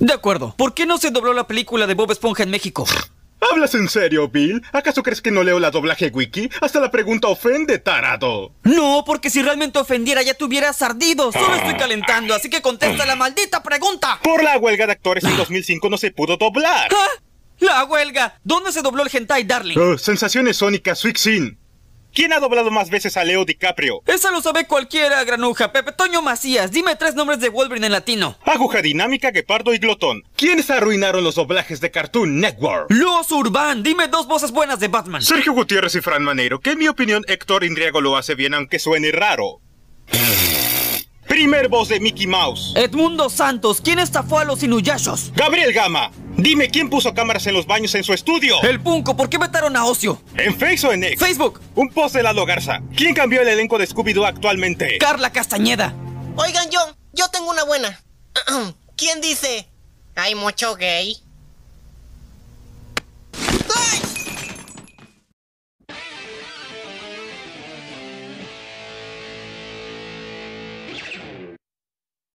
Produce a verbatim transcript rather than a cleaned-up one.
De acuerdo. ¿Por qué no se dobló la película de Bob Esponja en México? ¿Hablas en serio, Bill? ¿Acaso crees que no leo la doblaje wiki? Hasta la pregunta ofende, tarado. No, porque si realmente ofendiera ya te hubieras ardido. Solo estoy calentando, así que contesta la maldita pregunta. Por la huelga de actores en dos mil cinco no se pudo doblar. ¿Ah? ¡La huelga! ¿Dónde se dobló el hentai, darling? Uh, sensaciones sónicas, Sweet Sin. ¿Quién ha doblado más veces a Leo DiCaprio? Esa lo sabe cualquiera, granuja. Pepe Toño Macías, dime tres nombres de Wolverine en latino. Aguja Dinámica, Guepardo y Glotón. ¿Quiénes arruinaron los doblajes de Cartoon Network? Los Urban, dime dos voces buenas de Batman. Sergio Gutiérrez y Fran Manero, que en mi opinión Héctor Indriago lo hace bien aunque suene raro. Primer voz de Mickey Mouse. Edmundo Santos, ¿quién estafó a los Inuyashos? Gabriel Gama. Dime quién puso cámaras en los baños en su estudio. El Punco, ¿por qué vetaron a Ocio? ¿En Face o en X? Facebook. Un post de Lalo Garza. ¿Quién cambió el elenco de Scooby-Doo actualmente? Carla Castañeda. Oigan, yo, yo tengo una buena. ¿Quién dice? Hay mucho gay.